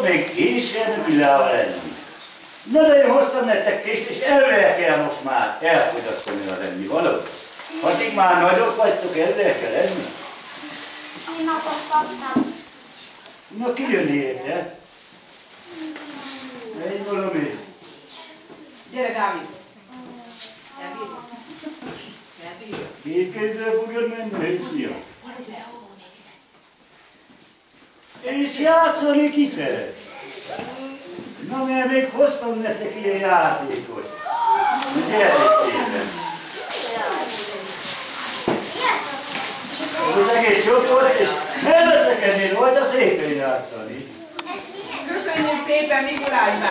még én sem világ lenni. Na de én hoztam nektek kést, és előre kell most már elfogyasztani az ennivalót. Addig már nagyok vagytok, előre kell enni. Én napot kaptam. Na ki jön érte? Egy valami. Gyere, Dávid! Két kézzel fogod menni, egy fiam. És játszani ki szeret? Na, mert még hoztam nektek ilyen játékot. Gyertek szépen! Az egész csoport, és ne veszekednél, vagy a szépen játszani. Köszönjük szépen, Mikulás!